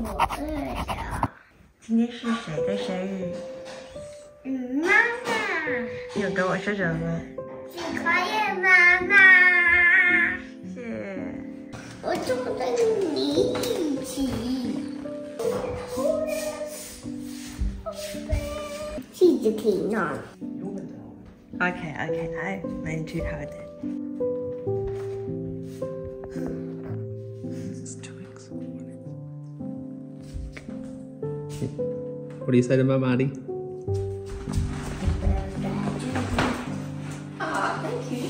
我饿了。 今天是谁的生日？ 妈妈。 你有跟我说什么？ 新快乐，妈妈。 谢谢。 我住在你一起。气质挺暖。 Okay, I meant to hold it. What do you say to Mum, Marty? Thank you.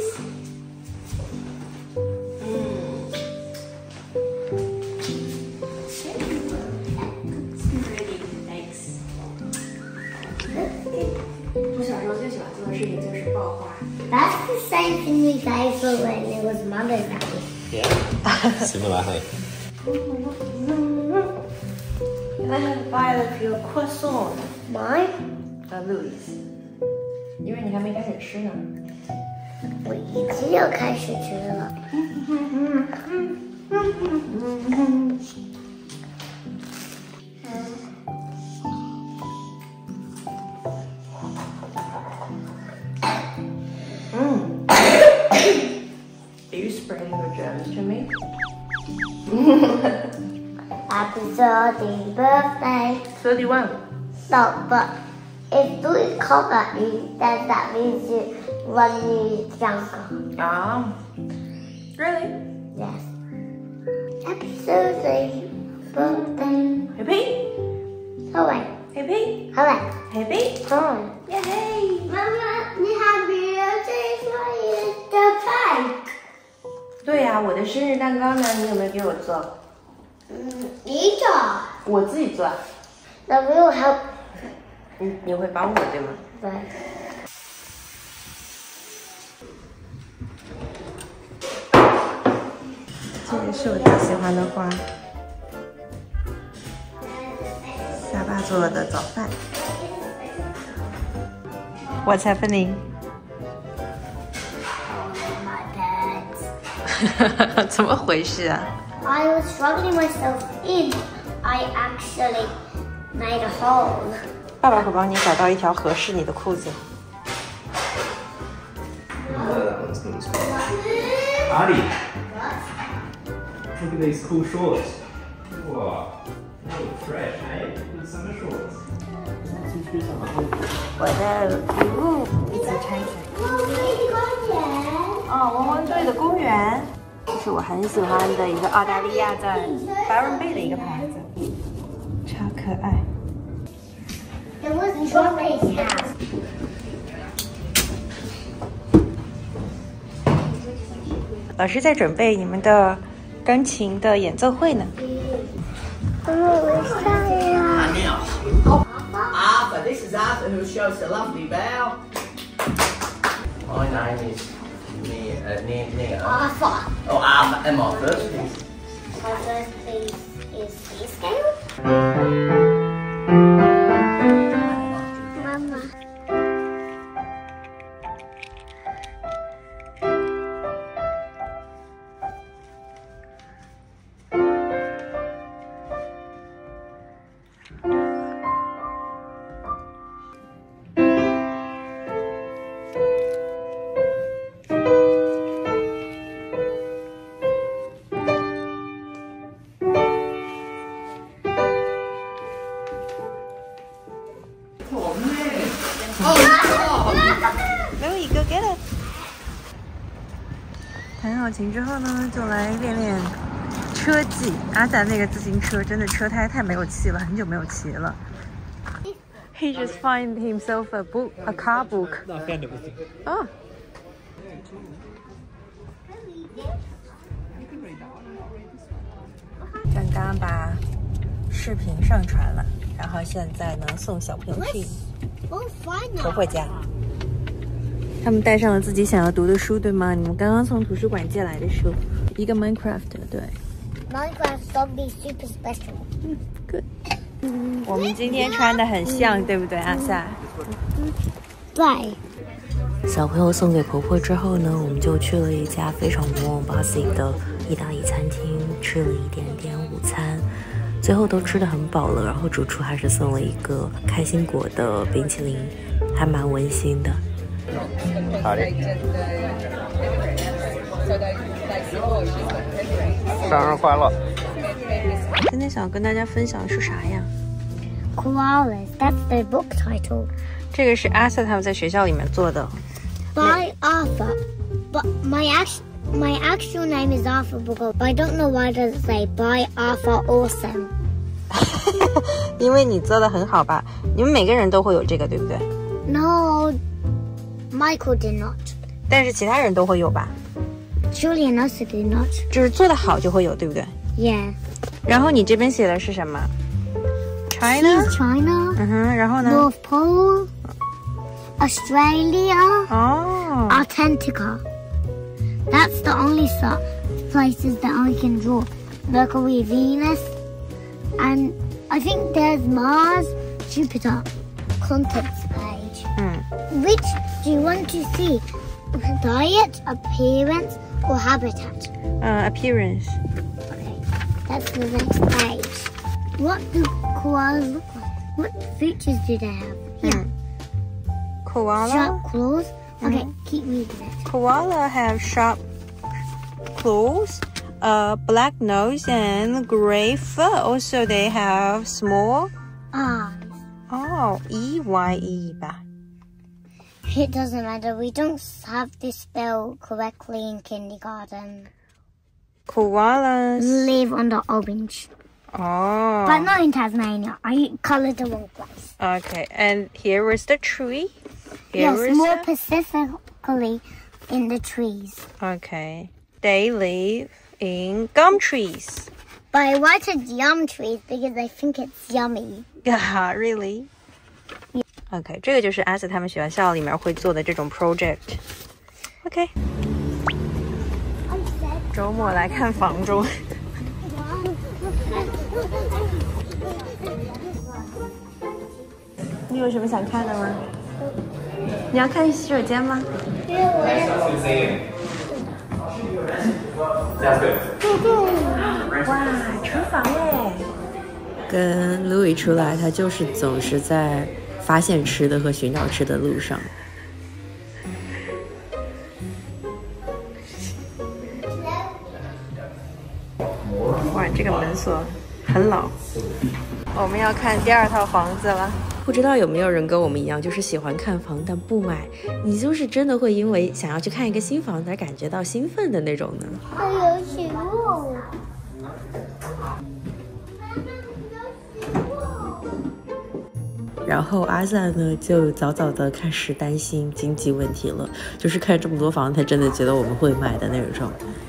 Thanks. 我小时候最喜欢做的事情就是抱花。 That's the same thing we gave for when it was Mother's Day. Yeah. Similar, hey? I have buy a few croissants. Mine? Louis. 因为你还没开始吃呢。 我已经要开始吃了。 Are you spreading your germs to me? Happy 30th birthday. 31. No, but if Louis cover you, then that means you when you're younger. Ah. Really? Yes. Happy 30th birthday. Happy? Hooray. Happy? Hooray. Happy? Hooray. Yay! 妈妈，你 Happy birthday 的派。 对呀、我的生日蛋糕呢？你有没有给我做？ 你找。 我自己做。 That will help. 你会帮我对吗？ 对。 这个是我最喜欢的花。下巴做的早饭。What's happening? My pets. 怎么回事啊？ I was struggling myself in. I actually made a hole. 爸爸会帮你找到一条合适你的裤子。 That one's good. Marty, look at these cool shorts. Wow, they look fresh, eh? Good summer shorts. 我的礼物一起拆开。哦，汪汪队的公园，这是我很喜欢的一个澳大利亚在Byron Bay的一个牌子，超可爱。 It was Troy's house. 老师在准备你们的钢琴的演奏会呢。 Arthur, this is Arthur who shows the lovely bell. My name is Neil. Arthur. Oh, Arthur, and my first name. My first piece is C scale. Mama. Louis, go get it。弹好琴之后呢，就来练练车技。阿仔那个自行车真的车胎太没有气了，很久没有骑了。He just find himself a book, a car book. No, I found it with you. Oh. 刚刚把视频上传了，然后现在呢送小朋友去 Oh, fine 婆 now. 婆家。他们带上了自己想要读的书，对吗？你们刚刚从图书馆借来的书，一个 Minecraft， 对。 Minecraft Zombie Super Special. Good。我们今天穿的很像，对不对，阿萨？ 对。 小朋友送给婆婆之后呢，我们就去了一家非常warm basic 的意大利餐厅，吃了一点点午餐。 最后都吃得很饱了，然后主厨还是送了一个开心果的冰淇淋，还蛮温馨的。 好的。生日快乐！ 今天想跟大家分享的是啥呀 Koalas. That's the book title. 这个是 Asa 他们在学校里面做的。 By Arthur. But my actual name is Arthur Bogle, but I don't know why does it say by Arthur Awesome. 因为你做的很好吧？你们每个人都会有这个，对不对？ No, Michael did not. 但是其他人都会有吧？ Julian also did not. 就是做的好就会有，对不对？ Yeah. 然后你这边写的是什么 ？China. She's China. 嗯哼，然后呢 North Pole. Australia. 哦 Antarctica. That's the only places that I can draw. Mercury, Venus, and I think there's Mars, Jupiter. Contents page. Which do you want to see? Diet, appearance, or habitat? Appearance. Okay, that's the next page. What do koalas look like? What features do they have? Yeah. Koala. Sharp claws. Okay, keep reading it. Koala have sharp claws, black nose, and gray fur. Also, they have small. Eyes. Oh, EYE 吧。 It doesn't matter. We don't have this spelled correctly in kindergarten. Koalas. Live on the orange. Oh. But not in Tasmania. I colored the wrong place. Okay, and here is the tree. Yes, Here is more the- specifically in the trees. Okay. They live in gum trees. But I wanted yum trees because I think it's yummy. Yeah, really? Okay, 这个就是 Asa 他们学校里面会做的这种 project. Okay. 周末来看房中。你有什么想看的吗？你要看洗手间吗？ Sounds good. 哇，厨房耶！ 跟 Louis 出来，他就是总是在发现吃的和寻找吃的路上。 哇，这个门锁很老。我们要看第二套房子了。 不知道有没有人跟我们一样，就是喜欢看房但不买？你就是真的会因为想要去看一个新房子而感觉到兴奋的那种呢？ 还有食物。 然后阿萨呢，就早早的开始担心经济问题了，就是看这么多房，他真的觉得我们会买的那种。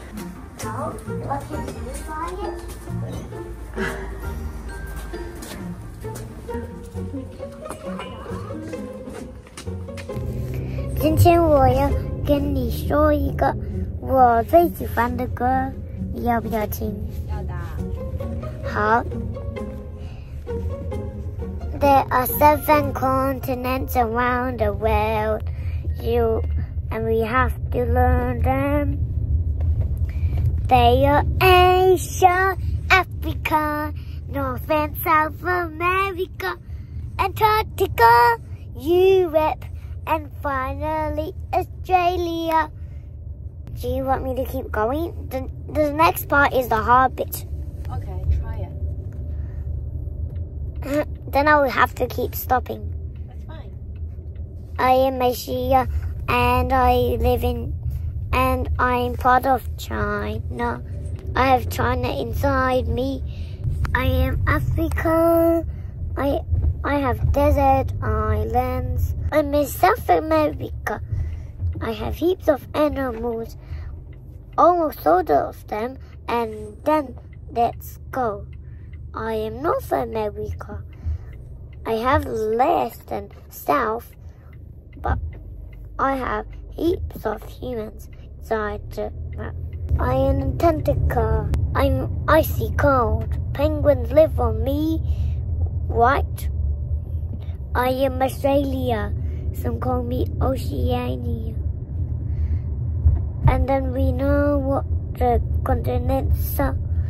今天我要跟你说一个我最喜欢的歌，你要不要听？ 要的。 好。There are 7 continents around the world, and we have to learn them. They are Asia, Africa, North and South America, Antarctica, Europe, and finally Australia. Do you want me to keep going? The next part is the hard bit. Okay, try it. Then I will have to keep stopping. That's fine. I am Asia and I'm part of China. I have China inside me. I am Africa. I have desert islands. I'm in South America. I have heaps of animals. Almost all of them. And then let's go. I am North America. I have less than South, but I have heaps of humans inside the map. I am Antarctica. I'm icy cold. Penguins live on me. White. I am Australia. Some call me Oceania. And then we know what the continents are.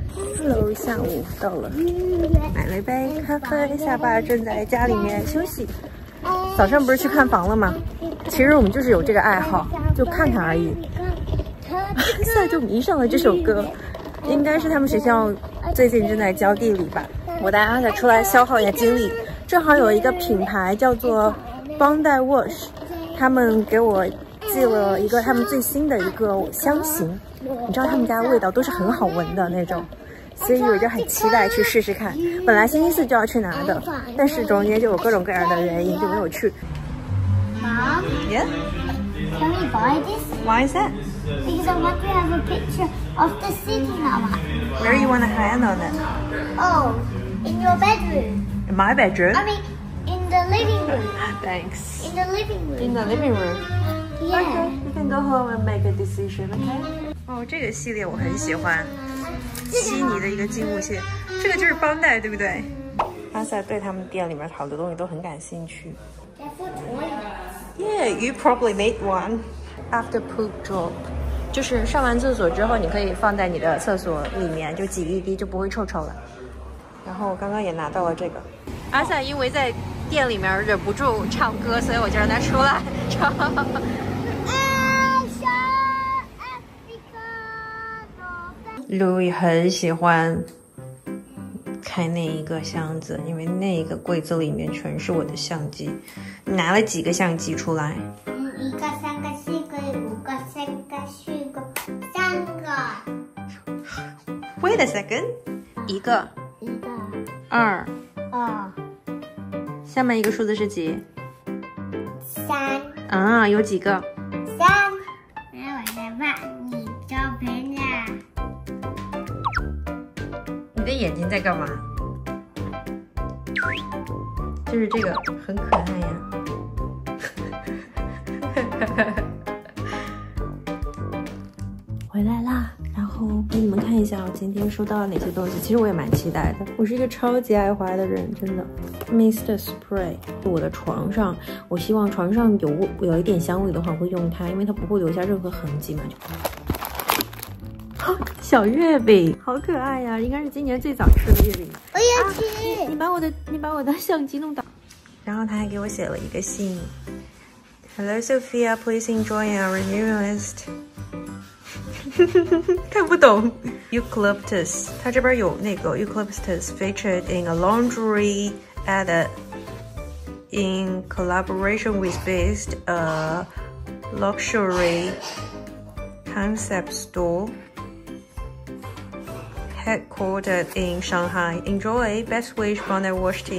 Hello， 下午到了，买了一杯咖啡。下爸正在家里面休息。早上不是去看房了吗？其实我们就是有这个爱好，就看看而已。现在就迷上了这首歌，应该是他们学校最近正在教地理吧。我带阿仔出来消耗一下精力，正好有一个品牌叫做 Bondi Wash， 他们给我寄了一个他们最新的一个香型，你知道他们家的味道都是很好闻的那种。所以我就很期待去试试看。本来星期四就要去拿的，但是中间就有各种各样的原因就没有去。 Mom, Yeah? can we buy this? Why is that? Because I want to have a picture of the city now. Where you want to hang on it? Oh, in your bedroom. In my bedroom? I mean, in the living room. Thanks. In the living room. In the living room. Yeah. Okay, you can go home and make a decision, okay? 哦，这个系列我很喜欢。悉尼的一个静物系列，这个就是邦代，对不对？阿萨对他们店里面好多东西都很感兴趣。Yeah, you probably made one. After poop drop， 就是上完厕所之后，你可以放在你的厕所里面，就挤一滴，就不会臭臭了。然后我刚刚也拿到了这个。阿萨因为在店里面忍不住唱歌，所以我就让他出来唱。Louis 很喜欢开那一个箱子，因为那一个柜子里面全是我的相机。你拿了几个相机出来 ？1个、3个、4个、5个、3个、4个、3个。 Wait a second， 1个、2、下面一个数字是几 ？3。 啊，有几个 ？3。那我来帮你照片呀。 你的眼睛在干嘛？就是这个很可爱呀。回来啦，然后给你们看一下我今天收到了哪些东西。其实我也蛮期待的，我是一个超级爱花的人，真的。Mr. Spray， 我的床上，我希望床上有一点香味的话，我会用它，因为它不会留下任何痕迹嘛。小月饼好可爱呀，应该是今年最早吃的月饼。 我要吃。 你把我的相机弄倒。然后他还给我写了一个信。Hello Sophia, please enjoy our new list. 看不懂。Eucalyptus， 它这边有那个 Eucalyptus featured in a laundry edit in collaboration with Based, a luxury concept store headquartered in Shanghai. Enjoy. Best wish from the Wash team.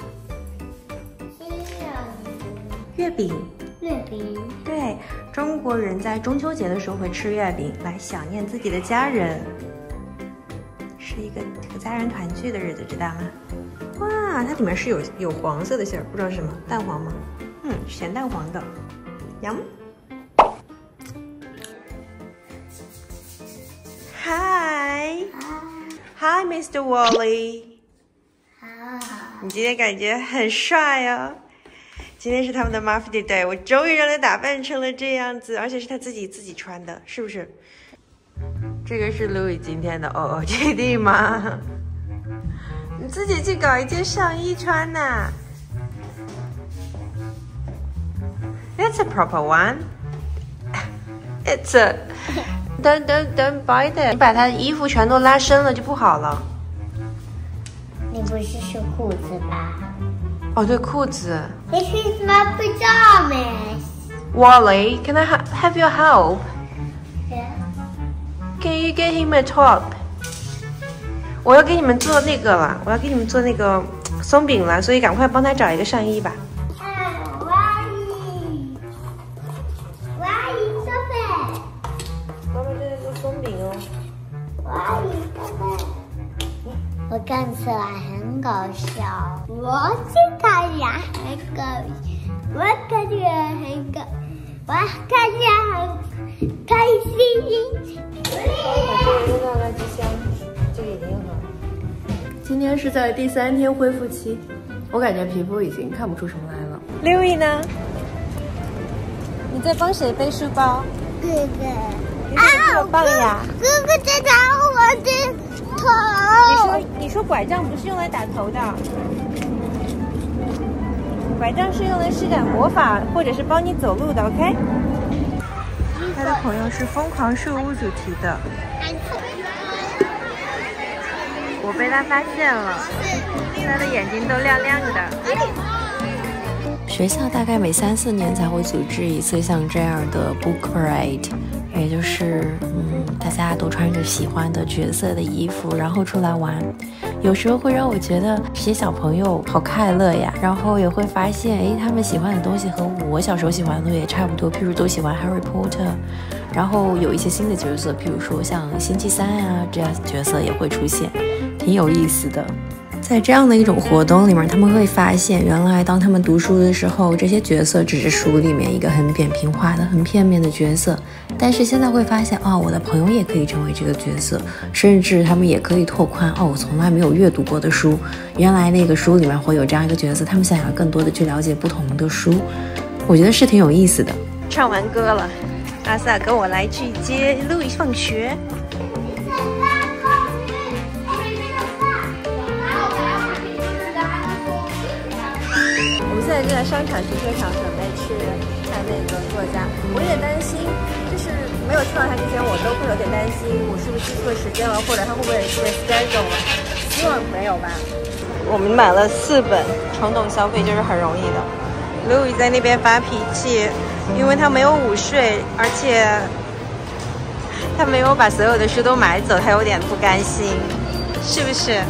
月饼。 月饼。 对，中国人在中秋节的时候会吃月饼，来想念自己的家人，是一个和家人团聚的日子，知道吗？哇，它里面是有黄色的馅儿，不知道是什么，蛋黄吗？咸蛋黄的。Yum。Hi, Mr. Wally。你今天感觉很帅哦。今天是他们的 Muffy Day， 我终于让他打扮成了这样子，而且是他自己穿的，是不是？这个是 Louis 今天的 OOTD 吗？你自己去搞一件上衣穿呐。That's a proper one. It's a Don't buy that. 你把他的衣服全都拉伸了就不好了。 你不是说裤子吧？ 哦，对，裤子。 This is my pajamas. Wally, can I have your help? Yeah. Can you get him a top? 我要给你们做那个了，我要给你们做那个松饼了，所以赶快帮他找一个上衣吧。 我看起来很搞笑，我是太阳很搞笑，我看起来很搞，我看起来很开心。 扔到垃圾箱，这个已经好。今天是在第3天恢复期，我感觉皮肤已经看不出什么来了。Louis 呢？你在帮谁背书包？ 哥哥， 你怎么这么棒呀？ 哥哥在打我的。 头。 你说拐杖不是用来打头的，拐杖是用来施展魔法或者是帮你走路的 ，OK？ 他的朋友是疯狂树屋主题的，我被他发现了，他的眼睛都亮亮的。 学校大概每3、4年才会组织一次像这样的 book parade， 也就是大家都穿着喜欢的角色的衣服，然后出来玩。有时候会让我觉得这些小朋友好快乐呀，然后也会发现，哎，他们喜欢的东西和我小时候喜欢的东西也差不多，譬如都喜欢 Harry Potter， 然后有一些新的角色，譬如说像星期三啊这样角色也会出现，挺有意思的。在这样的一种活动里面，他们会发现，原来当他们读书的时候，这些角色只是书里面一个很扁平化的、很片面的角色。但是现在会发现，我的朋友也可以成为这个角色，甚至他们也可以拓宽，我从来没有阅读过的书，原来那个书里面会有这样一个角色，他们想要更多的去了解不同的书，我觉得是挺有意思的。 唱完歌了，阿萨跟我来去接路易放学。现在就在商场停车场准备去看那个作家，我有点担心，就是没有去到他之前，我都会有点担心，我是不是记错时间了，或者他会不会被 schedule 了？希望没有吧。我们买了4本，冲动消费就是很容易的。Louis 在那边发脾气，因为他没有午睡，而且他没有把所有的书都买走，他有点不甘心，是不是？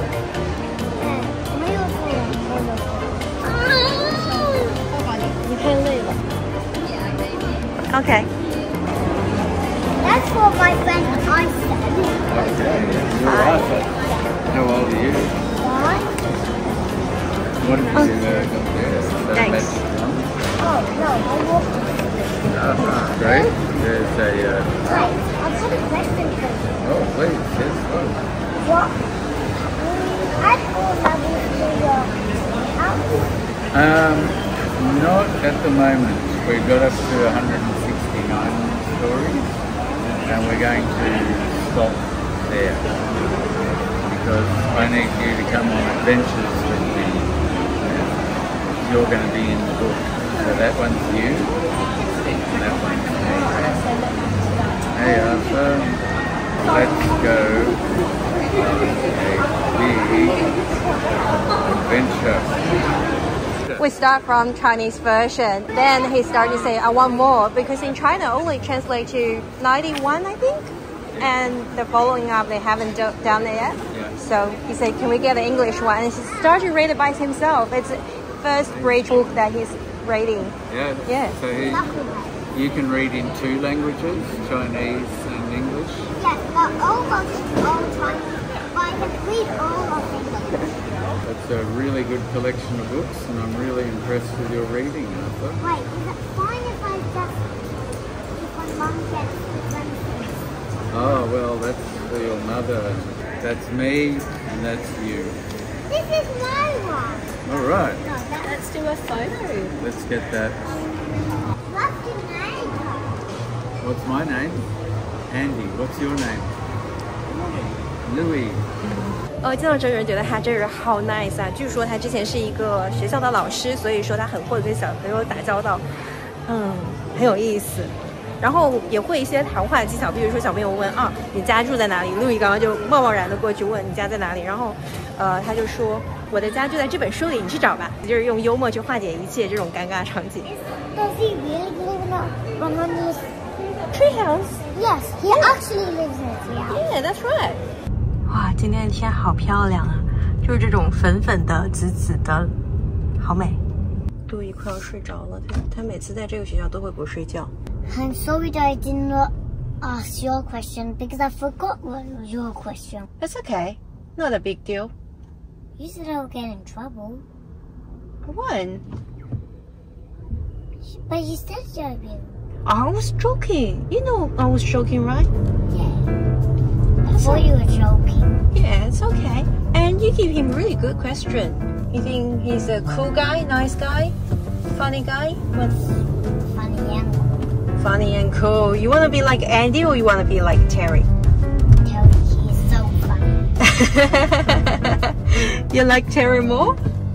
太累了。Okay. That's what my friend I said. Okay, you're Arthur. How old are you? What? What did you got there? Thanks. Oh, no, I walked. Great. There's a... Wait, I've got a question for you. Oh, please, yes. What? At all levels do your house? Not at the moment. We've got up to 169 stories and we're going to stop there because I need you to come on adventures with me. You're going to be in the book. So that one's you and that one's me. Hey Arthur, let's go on a big adventure. We start from Chinese version. Then he started to say, I want more, because in China only translate to 91, I think. And the following up, they haven't done it yet. Yeah. So he said, can we get the English one? And he started to read it by himself. It's the first bridge book that he's reading. Yeah. Yeah. So you can read in 2 languages, Chinese and English. Yes, but almost all Chinese. But I can read all of English. It's a really good collection of books and I'm really impressed with your reading, Arthur. Wait, is it fine if I just, if my mum gets different? Oh, well, that's for your mother. That's me and that's you. This is my one. All right, No, Let's do a photo. let's get that. What's your name? What's my name? Andy. What's your name? Louis. 见到这个人觉得他这人好 nice 啊！据说他之前是一个学校的老师，所以说他很会跟小朋友打交道，很有意思。然后也会一些谈话技巧，比如说小朋友问你家住在哪里？路易刚刚就贸贸然的过去问你家在哪里，然后他就说我的家就在这本书里，你去找吧，就是用幽默去化解一切这种尴尬场景。 Does he really live in a Ramani's Treehouse? Yes, he actually lives in a treehouse. Yeah, that's right. 哇，今天的天好漂亮啊！就是这种粉粉的、紫紫的，好美。路易快要睡着了，他每次在这个学校都会不睡觉。 I'm sorry that I did not ask your question because I forgot what was your question. That's okay, not a big deal. You said I would get in trouble. When? But you said joking. I was joking. You know I was joking, right? Yeah. I thought you were joking. Yeah, it's okay. And you give him really good question. You think he's a cool guy, nice guy, funny guy? What's Funny and cool. funny and cool? You want to be like Andy or you want to be like Terry? Terry, he is so funny. You like Terry more?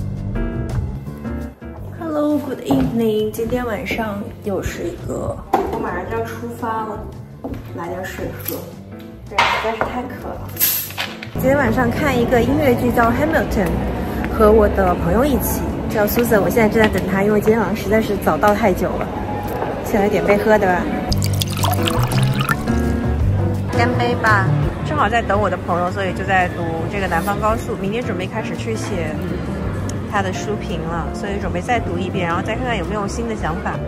Hello, good evening. 今天晚上又是一个，我马上就要出发了，来点水喝，实在是太渴了。今天晚上看一个音乐剧叫《Hamilton》，和我的朋友一起，叫 Susan。我现在正在等她，因为今天晚上实在是早到太久了。先来点杯喝的吧，干杯吧！正好在等我的朋友，所以就在读这个《南方高速》，明天准备开始去写他的书评了，所以准备再读一遍，然后再看看有没有新的想法。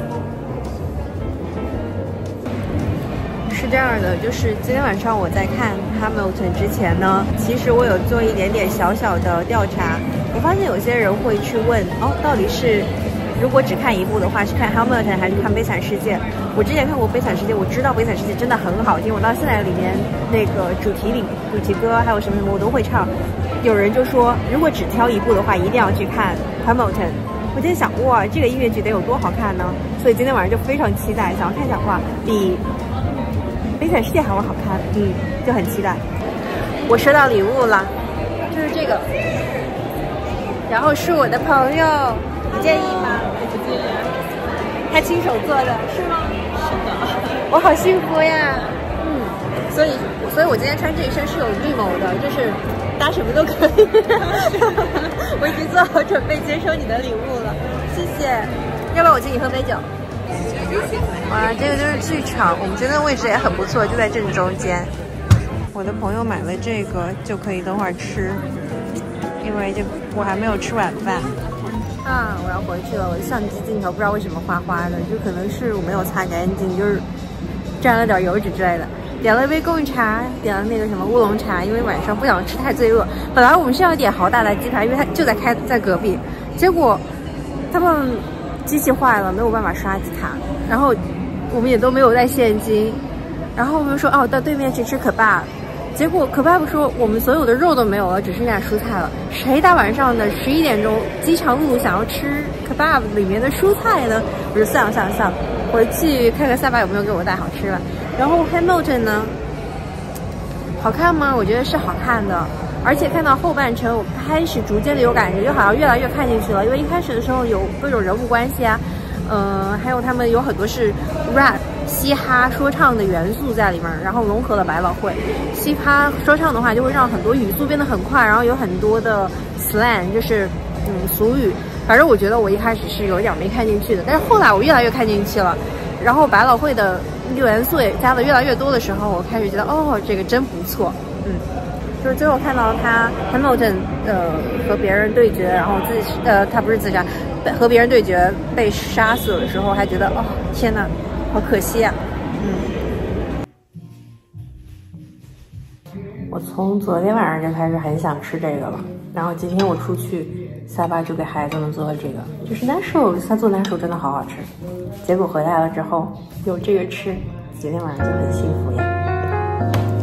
是这样的，就是今天晚上我在看 Hamilton 之前呢，其实我有做一点点小小的调查。我发现有些人会去问，到底是如果只看一部的话，是看 Hamilton 还是看《悲惨世界》？我之前看过《悲惨世界》，我知道《悲惨世界》真的很好听，我到现在里面那个主题歌还有什么我都会唱。有人就说，如果只挑一部的话，一定要去看 Hamilton。我在想，哇，这个音乐剧得有多好看呢？所以今天晚上就非常期待，想要看一下，哇，比《悲惨世界》还要好看，就很期待。我收到礼物了，就是这个，然后是我的朋友，你介意吗？不介意。他亲手做的，是吗？是的。我好幸福呀，所以我今天穿这一身是有预谋的，就是搭什么都可以。我已经做好准备接收你的礼物了，谢谢。要不然我请你喝杯酒。哇，这个就是剧场，我们今天的位置也很不错，就在正中间。我的朋友买了这个，就可以等会儿吃，因为我还没有吃晚饭。我要回去了，我的相机镜头不知道为什么花花的，就可能是我没有擦干净，就是沾了点油脂之类的。点了一杯贡茶，点了那个什么乌龙茶，因为晚上不想吃太罪恶。本来我们是要点豪大的鸡排，因为它就在隔壁，结果他们机器坏了，没有办法刷卡，然后我们也都没有带现金，然后我们说到对面去吃kebab，结果kebab说我们所有的肉都没有了，只剩下蔬菜了。谁大晚上的11点钟饥肠辘辘想要吃kebab里面的蔬菜呢？我说算了，回去看看萨巴有没有给我带好吃了。然后 Hamilton 呢，好看吗？我觉得是好看的，而且看到后半程，我开始逐渐的有感觉，就好像越来越看进去了。因为一开始的时候有各种人物关系啊，还有他们有很多是 rap 嘻哈说唱的元素在里面，然后融合了百老汇。嘻哈说唱的话，就会让很多语速变得很快，然后有很多的 slang， 就是俗语。反正我觉得我一开始是有点没看进去的，但是后来我越来越看进去了。然后百老汇的元素也加的越来越多的时候，我开始觉得这个真不错。就是最后看到他 Hamilton 和别人对决，然后他不是自杀，和别人对决被杀死的时候，还觉得天哪，好可惜啊。我从昨天晚上就开始很想吃这个了，然后今天我出去，萨巴就给孩子们做了这个，就是 Natural， 他做 Natural 真的好好吃。结果回来了之后有这个吃，今天晚上就很幸福呀。